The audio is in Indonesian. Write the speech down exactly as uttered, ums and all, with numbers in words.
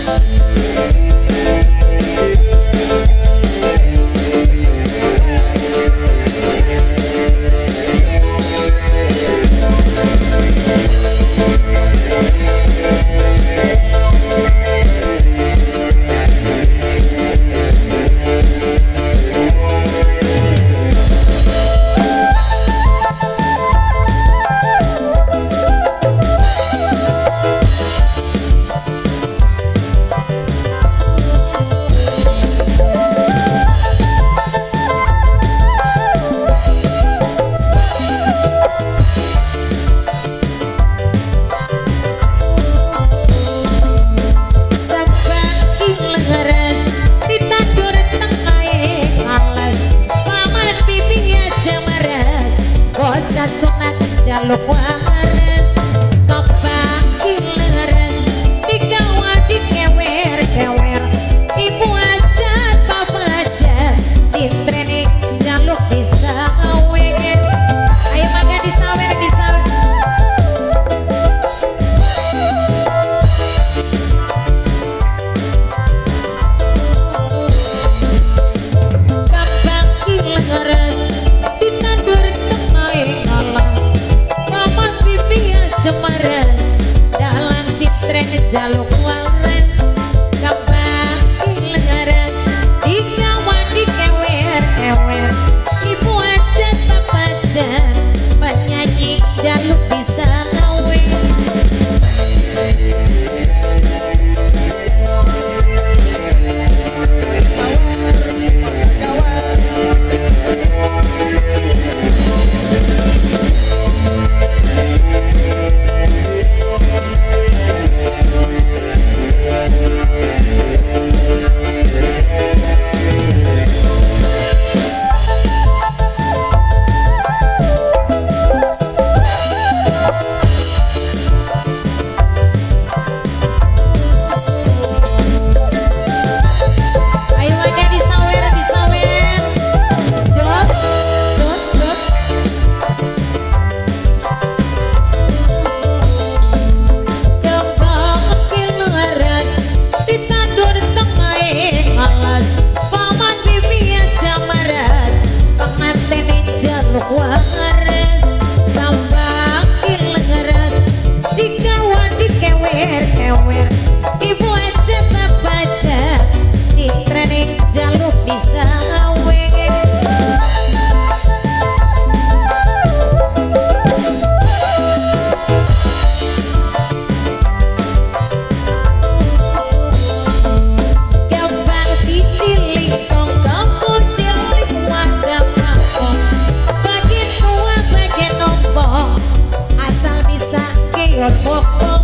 sunat jaluk waras kebaki leres tiga wadik kewer kewer ibu aja papa aja sintrene jaluk bisa awen ayo makan disawer disawer kebaki leres ditandur temai Cemaran dalam sitren jaluk waras kebaki lengaran dikawan dikewer kewer ibu aja tak pacar penyanyi jaluk bisa awen waras kebaki lengaran dikawan dikewer kewer ibu aja tak pacar sintrene jaluk bisa awen gampang cicilik tong kamu cilik wadah asal bisa keyor pokok